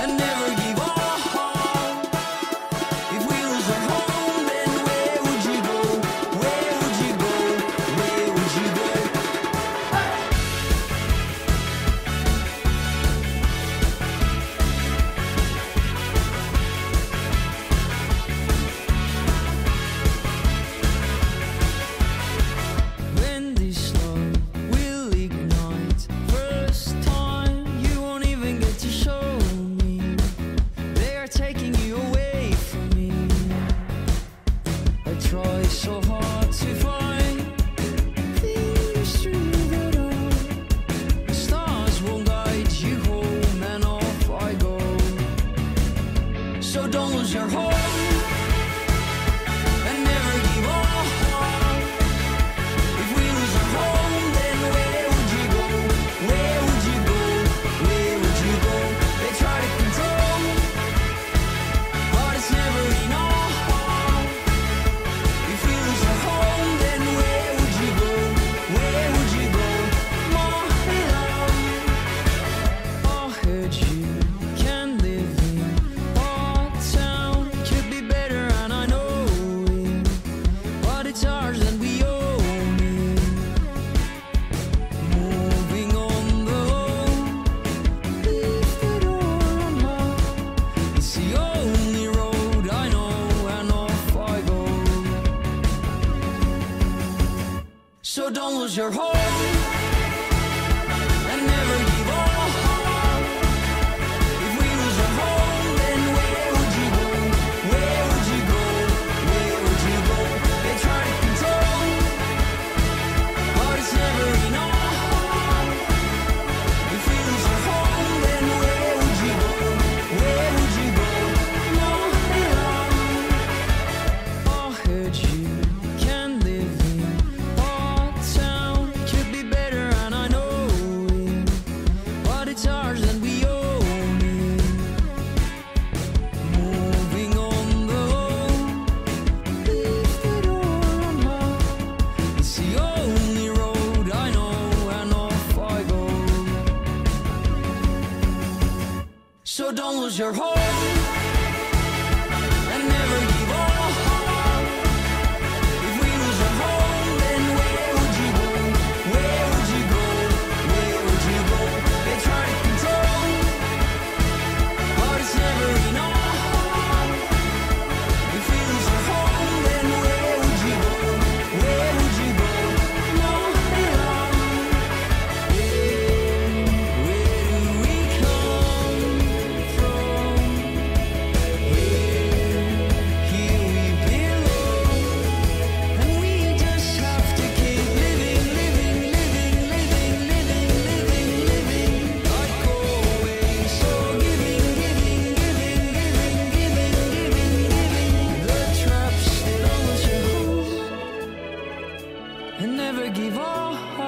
and never give up. If we lose our home, then where would you go? Where would you go? Where would you go? When this love will ignite, first time you won't even get to show me. They are taking you away from me. I try so hard to find things true that are. The stars won't guide you home, and off I go. So don't lose your hope and never give up. If we lose our home, then where would you go? Where would you go? Where would you go? They try to control, but it's never enough. If we lose our home, then where would you go? Where would you go? My love, I heard you can live in our town. Could be better, and I know it, but it's ours and we own it. Moving on the road, leave the door unlocked. It's the only road I know, and off I go. So don't lose your hope and never give up. If we lose our home, then where would you go? Where would you go? Where would you go? They try to control, but it's never enough. If we lose our home, then where would you go? Where would you go? No love. I heard you can live in our town. Could be better, and I know it, but it's ours and we own it. Moving on the road, leave the door unlocked. It's the only road I know, and off I go. So don't lose your hope and never give up. If we lose our home, then where would you go? Where would you go? Where would you go? They try to control, but it's never enough. If we lose our home, then where would you go? Where would you go? No love. Where do we come from? Here we belong, and we just have to keep living, living, living, living, living, living, living like always. So giving, giving, giving, giving, giving, giving, giving. The traps that almost your home, and never give up.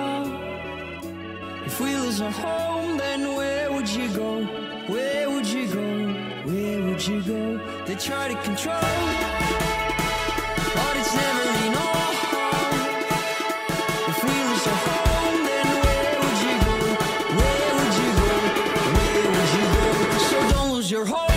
If we lose our home, then where would you go? Where would you go? Where would you go? They try to control, but it's never enough. If we lose our home, then where would you go? Where would you go? Where would you go? So don't lose your hope